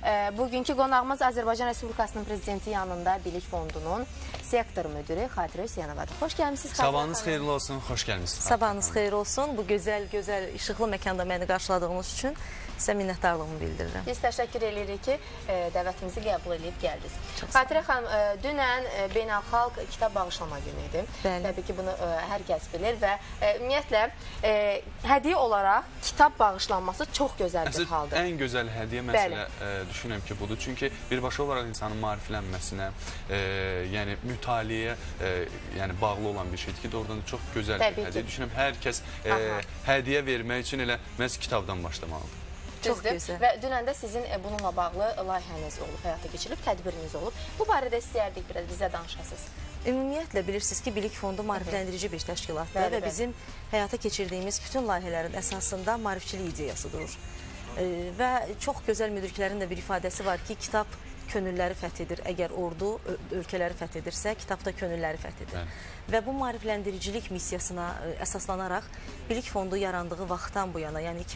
Bugünkü qonağımız Azərbaycan Respublikasının Prezidenti yanında Bilik Fondunun sektor müdürü Xatirə Hüseynovadır. Xoş gəlmişsiniz. Sabahınız xeyirli olsun, xoş gəlmişsiniz. Sabahınız xeyir olsun. Bu gözəl, işıqlı məkanda məni qarşıladığınız üçün sizə minnətdarlığımı bildirirəm. Biz təşəkkür edirik ki, dəvətimizi qəbul edib gəldiniz. Xatirə xanım, dünən Beynəlxalq Kitab Bağışlama Günü idi. Təbii ki, bunu hər kəs bilir və ümumiyyətlə, hədiyyə olaraq kitab bağışlanması çox gözəl bir haldır. Ən gözəl hədiyyə məsələ düşünürəm ki, budur. Çünki birbaşa olaraq insanın maariflənməsinə, yəni mütaliəyə bağlı olan bir şeydir ki, doğrudan da çox gözəl bir hədiyyə. Düşünürəm, hər kəs hədiyyə vermək üçün elə məhz kitabdan başlamalıdır. Çox gözəl. Və dünən də sizin bununla bağlı layihəniz olub, həyata keçirilib, tədbiriniz olub. Bu barədə istəyərdik biraz bizə danışasınız. Ümumiyyətlə, bilirsiniz ki, Bilik Fondu maarifləndirici bir təşkilatdır və bizim həyata keçirdiyimiz bütün layihələrin əsasında maarifçilik ideyası durur. Və çox gözəl müdriklərin də bir ifadəsi var ki, kitab könülləri fəth edir. Əgər ordu ölkələri fəth edirsə, kitab da könülləri fəth edir. Və bu maarifləndiricilik missiyasına əsaslanaraq Bilik Fondu yarandığı vaxtdan bu yana, yəni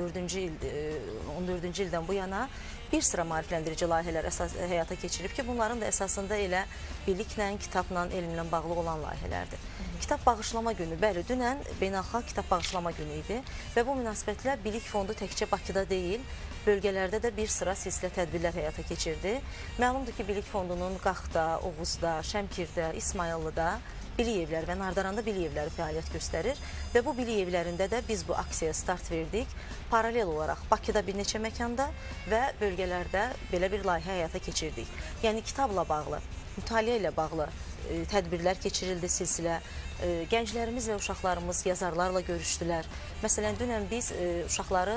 2014-cü ildən bu yana bir sıra maarifləndirici layihələr həyata keçirib ki, bunların da əsasında elə biliklə, kitabla, elmlə bağlı olan layihələrdir. Kitab bağışlama günü, bəli, dünən Beynəlxalq Kitab Bağışlama günü idi və bu münasibətlə Bilik Fondu təkcə Bakıda deyil, bölgələrdə də bir sıra silsilə tədbirlər həyata keçirdi. Məlumdur ki, Bilik Fondunun Qaxda, Oğuzda, Şəmkirdə, İsmayıllıda bilik evləri və Nardaranda bilik evləri fəaliyyət göstərir və bu bilik evlərində də biz bu aksiyaya start verdik. Paralel olaraq Bakıda bir neçə məkanda və bölgələrdə belə bir layihə həyata keçirdik. Yəni kitabla bağlı, mütaliə ilə bağlı tədbirlər keçirildi, silsilə. Gənclərimiz və uşaqlarımız yazarlarla görüşdülər. Məsələn, dünən biz uşaqları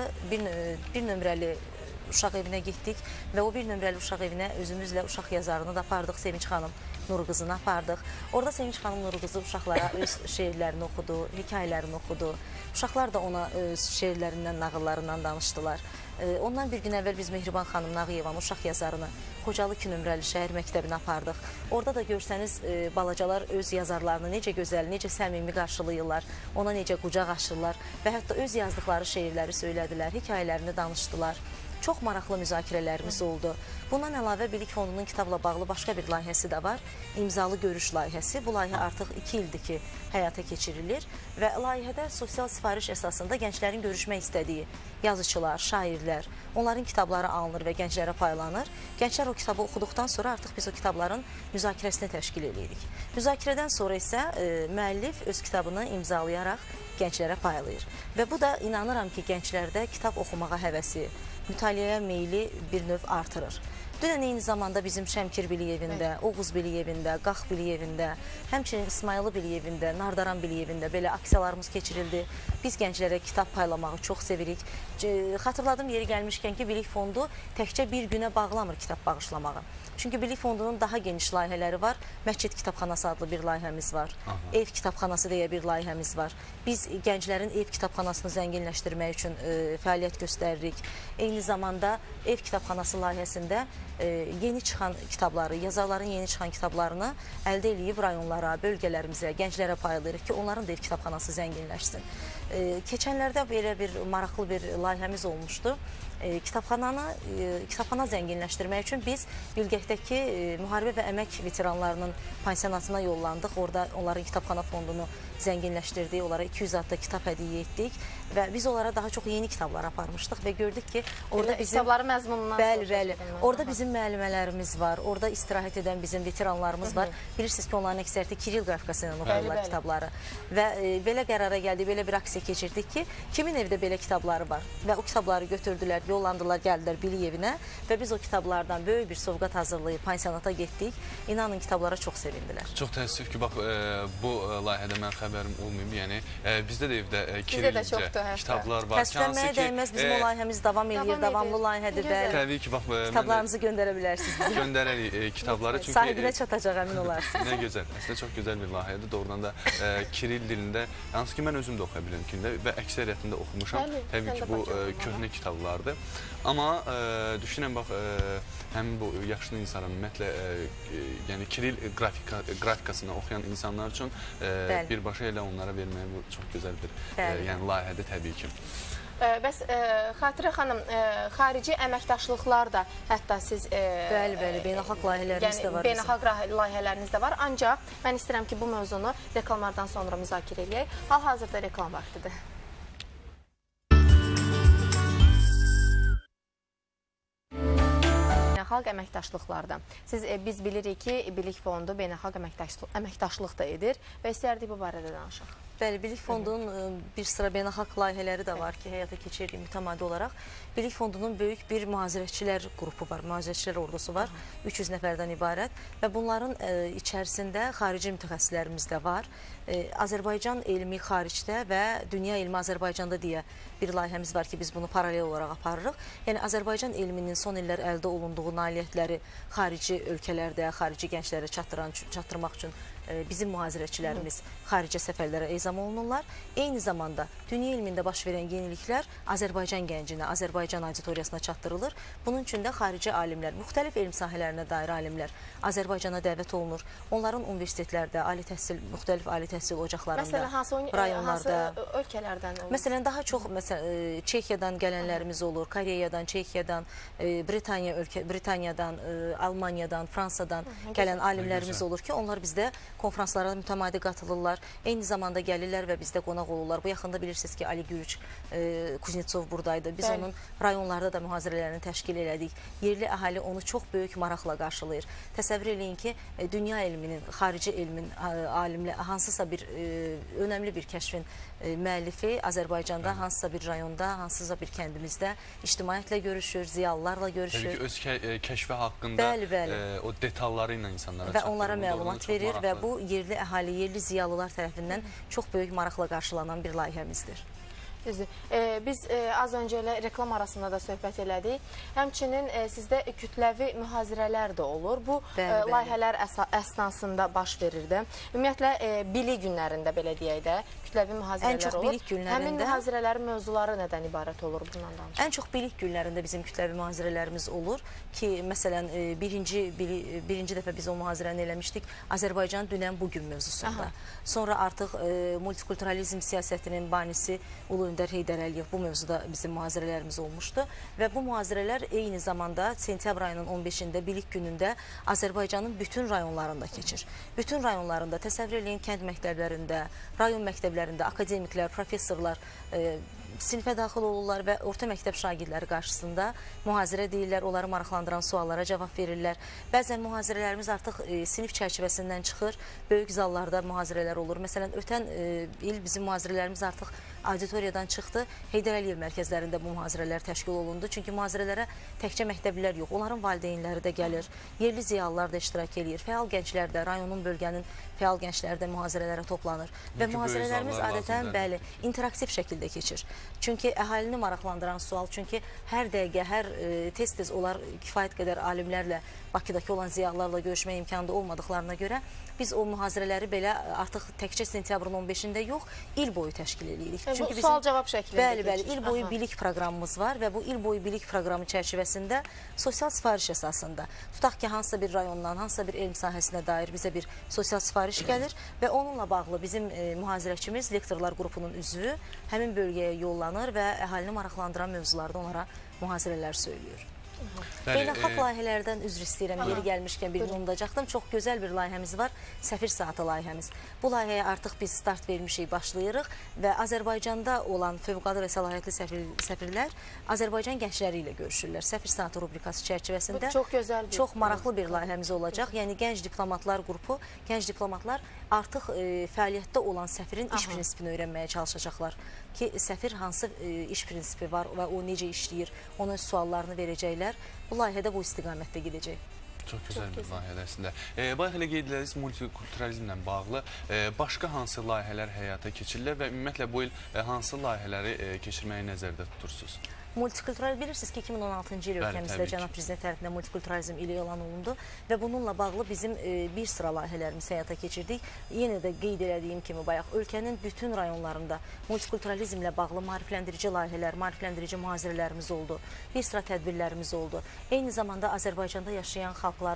bir nömrəli uşaq evinə getdik və o bir nömrəli uşaq evinə özümüzlə uşaq yazarını da apardıq, Sevinç xanım Nurqızını apardıq. Orada Sevinç xanım Nurqızı uşaqlara öz şeirlərini oxudu, hekayələrini oxudu. Uşaqlar da ona öz şeirlərindən, nağıllarından danışdılar. Ondan bir gün əvvəl biz Mehriban xanım Nağıyevanın uşaq yazarını Xocalı 2 nömrəli şəhər məktəbinə apardıq. Orada da görsəniz balacalar öz yazarlarını necə gözəl, necə səmimi qarşılayırlar, ona necə qucaq açırlar və hətta öz yazdıqları şeirləri söylədilər, hekayələrini danışdılar. Çox maraqlı müzakirələrimiz oldu. Bundan əlavə Bilik Fondunun kitabla bağlı başqa bir layihəsi də var. İmzalı görüş layihəsi. Bu layihə artıq 2 ildir ki, həyata keçirilir və layihədə sosial sifariş əsasında gənclərin görüşmək istədiyi yazıçılar, şairlər, onların kitabları alınır və gənclərə paylanır. Gənclər o kitabı oxuduqdan sonra artıq biz o kitabların müzakirəsini təşkil edirik. Müzakirədən sonra isə müəllif öz kitabını imzalayaraq gənclərə paylayır. Və bu da inanıram ki, gənclərdə kitab oxumağa həvəsi, mütaliəyə meyli bir növ artırır. Dünən eyni zamanda bizim Şəmkir bilik evində, Oğuz bilik evində, Qax bilik evində, həmçinin İsmayılı bilik evində, Nardaran bilik evində belə aksiyalarımız keçirildi. Biz gənclərə kitab paylamağı çox sevirik. Xatırladım yeri gəlmişkən ki, Bilik Fondu təkcə bir günə bağlamır kitab bağışlamağı. Çünki Bilik Fondunun daha geniş layihələri var. Məscid Kitabxanası adlı bir layihəmiz var. Ev Kitabxanası deyə bir layihəmiz var. Biz gənclərin ev kitabxanasını zənginləşdirmək üçün fəaliyyət göstəririk. Eyni zamanda Ev Kitabxanası layihəsində yeni çıxan kitabları, yazarların yeni çıxan kitablarını əldə edib rayonlara, bölgələrimizə, gənclərə paylayırıq ki, onların da ev kitabxanası zənginləşsin. Keçənlərdə belə bir maraqlı bir layihəmiz olmuşdu. Kitabxana zənginləşdirmək üçün biz Bilgəkdəki müharibə və əmək veteranlarının pansionatına yollandıq. Orada onların kitabxana fondunu zənginləşdirdik, onlara 200 adda kitab hədiyyə etdik və biz onlara daha çox yeni kitablar aparmışdıq və gördük ki, orada bizim kitabları məzmunundan bəli, orada bizim müəllimələrimiz var, orada istirahət edən bizim veteranlarımız var. Bilirsiniz ki, onların əksəriyyəti Kiril qrafikası ilə oxuyurlar kitabları və belə qərara gəldik, belə bir aksiya keçirdik ki, kimin evdə belə kitabları var və o kitabları götürdülər, yollandılar, gəldilər bilik evinə və biz o kitablardan böyük bir sovqat hazırlayıb pansionata getdik. İnanın, kitablara çox sevindilər. Çox təəssüf ki, bax, bu layihədə mən xəbərim olmayıb. Yəni, bizdə də evdə kirillicə kitablar var. Təsdiqlənməyə dəyməz, bizim o layihəmiz davam edir, davamlı layihədir. Təbii ki, bax, kitablarınızı göndərə bilərsiniz. Göndərərik kitabları. Sahibinə çatacaq, əmin olarsınız. Nə gözəl, əslində çox gözəl bir layihədir. Doğrudan da Kiril dilində, hansı ki, mən özüm də oxuya bilirəm və əksəriyyətində oxumuşam. Təbii ki, bu köhnə kitablardır. Amma düşünən, bax, həmin bu yaşlı insanlar, ümumiyyətlə, yəni Kiril qrafikasını oxuyan insanlar üçün birbaşa elə onlara verməyə bu çox gözəl bir layihədir təbii ki. Bəs Xatirə xanım, xarici əməkdaşlıqlar da hətta siz... Bəli, beynəlxalq layihələriniz də var. Beynəlxalq layihələriniz də var. Ancaq mən istəyirəm ki, bu mövzunu reklamlardan sonra müzakirə edək. Hal-hazırda reklam vaxtıdır. Beynəlxalq əməkdaşlıqlardan. Biz bilirik ki, Bilik Fondu beynəlxalq əməkdaşlıq da edir və istərdik bu barədə danışaq. Bəli, Bilik Fondunun bir sıra beynəlxalq layihələri də var ki, həyata keçiririk mütəmadi olaraq. Bilik Fondunun böyük bir mühazirəçilər qrupu var, mühazirəçilər ordusu var, 300 nəfərdən ibarət və bunların içərisində xarici mütəxəssislərimiz də var. Azərbaycan elmi xaricdə və dünya elmi Azərbaycanda deyə bir layihəmiz var ki, biz bunu paralel olaraq aparırıq. Yəni, Azərbaycan elminin son illər əldə olunduğu nailiyyətləri xarici ölkələrdə, xarici gənclərə çatdırmaq üçün bizim mühazirəçilərimiz xaricə səfərlərə ezam olunurlar. Eyni zamanda dünya elmində baş verən yeniliklər Azərbaycan gəncinə, Azərbaycan auditoriyasına çatdırılır. Bunun üçün də xarici alimlər, müxtəlif elm sahələrinə dair alimlər Azərbaycana dəvət olunur. Onların universitetlərdə, müxtəlif ali təhsil ocaqlarında, rayonlarda. Hansı ölkələrdən olur? Məsələn, daha çox Çexiyadan gələnlərimiz olur, Koreyadan, Çexiyadan, Britaniyadan, Almaniyadan, Fransadan gələn alimlərimiz olur ki, onlar bizdə konferanslara mütəmadi qatılırlar. Eyni zamanda gəlirlər və bizdə qonaq olurlar. Bu yaxında bilirsiniz ki, Ali Gürüç Kuznetsov buradaydı. Biz onun rayonlarda da mühazirələrini təşkil elədik. Yerli əhali onu çox böyük maraqla qarşılayır. Təsəvvür eləyin ki, dünya elminin, xarici elmin alimlə hansısa bir önəmli bir kəşfin müəllifi Azərbaycanda, hansısa bir rayonda, hansısa bir kəndimizdə ictimaiyyətlə görüşür, ziyalılarla görüşür. Öz kəşfi haqqında o detalları ilə insanlara və onlara məlumat verir və bu yerli əhali, yerli ziyalılar tərəfindən çox böyük maraqla qarşılanan bir layihəmizdir. Biz az öncə reklam arasında da söhbət elədik. Həmçinin sizdə kütləvi mühazirələr də olur. Bu layihələr əsnasında baş verir də. Ümumiyyətlə, bilik günlərində belə deyək də, kütləvi mühazirələr olur. Ən çox bilik günlərində. Həmin mühazirələrin mövzuları nədən ibarət olur? Bundan danışaq. Ən çox bilik günlərində bizim kütləvi mühazirələrimiz olur ki, məsələn, birinci dəfə biz o mühazirəni eləmişdik Azərbaycan dünən bugün mövzusunda. Sonra artıq multikulturalizm siyasətinin banisi Ulu Öndər Heydər Əliyev bu mövzuda bizim mühazirələrimiz olmuşdu və bu mühazirələr eyni zamanda sentyabr ayının 15-də bilik günündə Azərbaycanın bütün rayonlarında keçir. Bütün rayonlarında, təsəvvür eləyin, kənd məktəblərində, rayon məktəblərində akademiklər, professorlar sinifə daxil olurlar və orta məktəb şagirdləri qarşısında mühazirə deyirlər, onları maraqlandıran suallara cavab verirlər. Bəzən mühazirələrimiz artıq sinif çərçivəsindən çıxır, böyük zallarda mühazirələr olur. Məsələn, ötən il bizim mühazirələrimiz artıq auditoriyadan çıxdı. Heydər Əliyev mərkəzlərində bu mühazirələr təşkil olundu. Çünki mühazirələrə təkcə məktəblilər yox, onların valideynləri də gəlir, yerli ziyalılar da iştirak edir, fəal gənclər də, rayonun, bölgənin fəal gəncləri də mühazirələrə toplanır. Və mühazirələrimiz adətən, bəli, interaktiv şəkildə keçir. Çünki əhalini maraqlandıran sual, çünki hər dəqiqə, hər tez-tez onlar kifayət qədər alimlərlə, Bakıdakı olan ziyalılarla görüşmək imkanında olmadıqlarına görə biz o mühazirələri belə artıq təkcə sentyabrın 15-də yox, il boyu təşkil edirik. Bu sual-cavab şəklində keçir. Bəli, il boyu bilik proqramımız var və bu il boyu bilik proqramı çərçivəsində sosial sifariş əsasında, tutaq ki, hansısa bir rayondan, hansısa bir elm sahəsinə dair bizə bir sosial sifariş gəlir və onunla bağlı bizim mühazirəçimiz, lektorlar qrupunun üzvü həmin bölgəyə yollanır və əhalini maraqlandıran mövzularda onlara mühazirələr söylüyor. Beynəlxalq layihələrdən üzr istəyirəm, yeri gəlmişkən birini unudacaqdım. Çox gözəl bir layihəmiz var, Səfir Saatı layihəmiz. Bu layihəyə artıq biz start vermişik, başlayırıq və Azərbaycanda olan fövqəladə və səlahiyyətli səfirlər Azərbaycan gəncləri ilə görüşürlər. Səfir Saatı rubrikası çərçivəsində çox maraqlı bir layihəmiz olacaq. Yəni, gənc diplomatlar qrupu, gənc diplomatlar artıq fəaliyyətdə olan səfirin iş prinsipini öyrənməyə çalışacaqlar ki, səfir hansı iş prinsipi var və o necə işləyir, onun suallarını verəcəklər. Bu layihədə bu istiqamətdə gedəcək. Çox gözəl bir layihədir əslində. Bayaq elə qeyd edildiniz, multikulturalizmlə bağlı başqa hansı layihələr həyata keçirilir və ümumiyyətlə bu il hansı layihələri keçirməyi nəzərdə tutursunuz? Multikulturalizm, bilirsiniz ki, 2016-cı il ölkəmizdə Cənab Prezident tərəfindən multikulturalizm ili elan olundu və bununla bağlı bizim bir sıra layihələrimiz həyata keçirdik. Yenə də qeyd elədiyim kimi bayaq, ölkənin bütün rayonlarında multikulturalizmlə bağlı maarifləndirici layihələr, maarifləndirici mühazirələrimiz oldu, bir sıra tədbirlərimiz oldu. Eyni zamanda Azərbaycanda yaşayan xalqların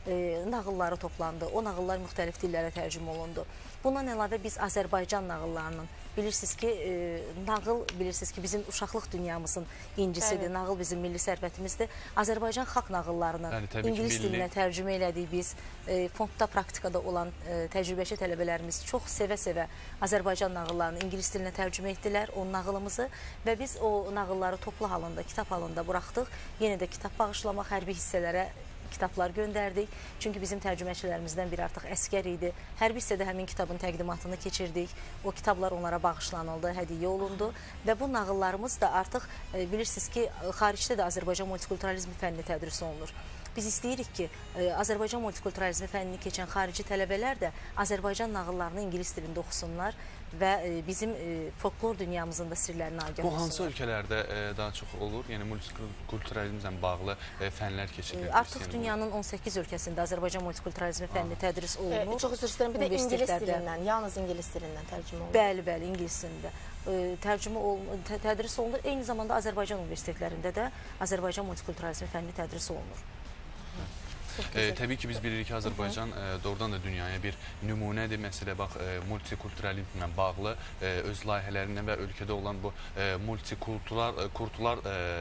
nağılları toplandı. O nağıllar müxtəlif dillərə tərcümə olundu. Bundan əlavə biz Azərbaycan nağıllarının, bilirsiniz ki, nağıl bilirsiniz ki, bizim uşaqlıq dünyamızın incisidir. Nağıl bizim milli sərvətimizdir. Azərbaycan xalq nağıllarını ingilis dilinə tərcümə elədik biz. Fondda, praktikada olan təcrübəçi tələbələrimiz çox sevə-sevə Azərbaycan nağıllarını ingilis dilinə tərcümə etdilər, o nağılımızı və biz o nağılları toplu halında, kitab halında buraxdıq. Yenə də kitab bağışlamaq, hərbi hissələrə kitablar göndərdik. Çünki bizim tərcüməçilərimizdən biri artıq əskər idi. Hərbi hissədə həmin kitabın təqdimatını keçirdik. O kitablar onlara bağışlanıldı, hədiyyə olundu və bu nağıllarımız da artıq bilirsiniz ki, xaricdə də Azərbaycan multikulturalizmi fənni tədris olunur. Biz istəyirik ki, Azərbaycan multikulturalizmi fənnini keçən xarici tələbələr də Azərbaycan nağıllarını ingilis dilində oxusunlar və bizim folklor dünyamızın da sirlərini agah olsunlar. Bu hansı ölkələrdə daha çox olur? Yəni multikulturalizmlə bağlı fənlər keçirilir? Artıq dünyanın 18 ölkəsində Azərbaycan multikulturalizmi fənni tədris olunur. Çox üzr istəyirəm, bir də ingilis dilindən, yalnız ingilis dilindən tərcümə olunur. Bəli, bəli, ingilis dilində tədris olunur. Eyni zamanda Azərbaycan universitetlərində də Azərbaycan multikulturalizmi fənni tədris olunur. Təbii ki, biz bilirik ki, Azərbaycan doğrudan da dünyaya bir nümunədir. Məsələ, bax, multikulturalizmlə bağlı öz layihələrindən və ölkədə olan bu multikultural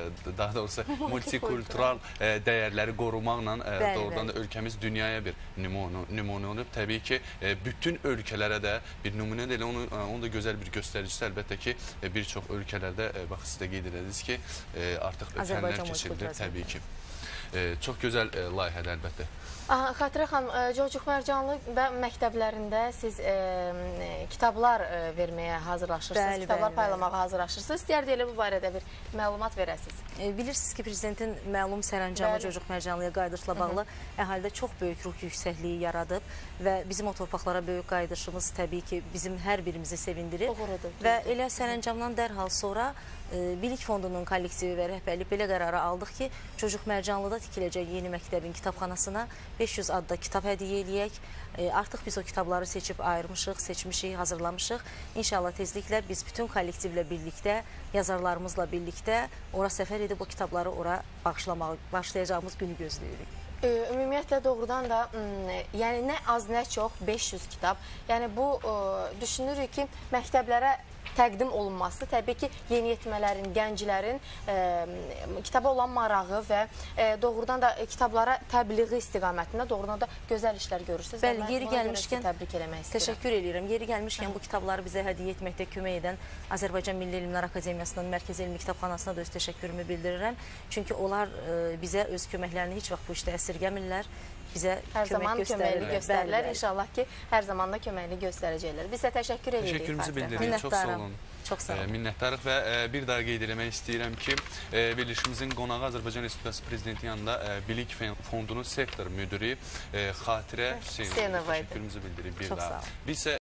dəyərləri qorumaqla doğrudan da ölkəmiz dünyaya bir nümunə olub. Təbii ki, bütün ölkələrə də bir nümunə deyil, onun da gözəl bir göstəricisi əlbəttə ki, bir çox ölkələrdə, bax, siz də qeyd edədiniz ki, artıq fənlər keçirilir, təbii ki. Çox gözəl layihədir əlbəttə. Xatirə xanım, Cocuq Mərcanlı və məktəblərində siz kitablar verməyə hazırlaşırsınız, kitablar paylamağa hazırlaşırsınız. İstəyərdi elə bu barədə bir məlumat verəsiniz. Bilirsiniz ki, Prezidentin məlum sərəncamı Cocuq Mərcanlıya qayıdışla bağlı əhalidə çox böyük ruh yüksəkliyi yaradıb və bizim o torpaqlara böyük qayıdışımız təbii ki, bizim hər birimizi sevindirir. Və elə sərəncamdan dərhal sonra Bilik Fondunun kollektivi və rəhbərlik belə qərarı aldıq ki, Cocuq Mərcanlıda tikiləcək yeni məktəbin kitabxanasına 500 adda kitab hədiyyə eləyək. Artıq biz o kitabları seçib ayırmışıq, seçmişik, hazırlamışıq. İnşallah tezliklə biz bütün kollektivlə birlikdə, yazarlarımızla birlikdə ora səfər edib o kitabları ora bağışlamağa başlayacağımız günü gözləyirik. Ümumiyyətlə doğrudan da yəni nə az nə çox 500 kitab. Yəni bu düşünürük ki, məktəblərə təqdim olunması təbii ki, yeniyetmələrin, gənclərin kitaba olan marağı və doğrudan da kitablara təbliği istiqamətində doğrudan da gözəl işlər görürsünüz. Bəli, yeri gəlmişkən təbrik eləmək istəyirəm. Təşəkkür edirəm. Yeri gəlmişkən bu kitabları bizə hədiyyə etməkdə kömək edən Azərbaycan Milli Elmlər Akademiyasının Mərkəzi Elmi Kitabxanasına da öz təşəkkürümü bildirirəm. Çünki onlar bizə öz köməklərini heç vaxt bu işdə əsirgəmirlər. Bizə hər zaman köməkli göstərirlər. İnşallah ki, hər zaman da köməkli göstərəcəklər. Biz də təşəkkür edirik. Təşəkkürümüzü bildiririk. Çox sağ olun. Çox sağ olun. Minnətdarıq və bir daha qeyd eləmək istəyirəm ki, verilişimizin qonağı Azərbaycan Respublikası Prezidenti yanında Bilik Fondunun sektor müdürü Xatirə Hüseynova təşəkkürümüzü bildiririk bir daha.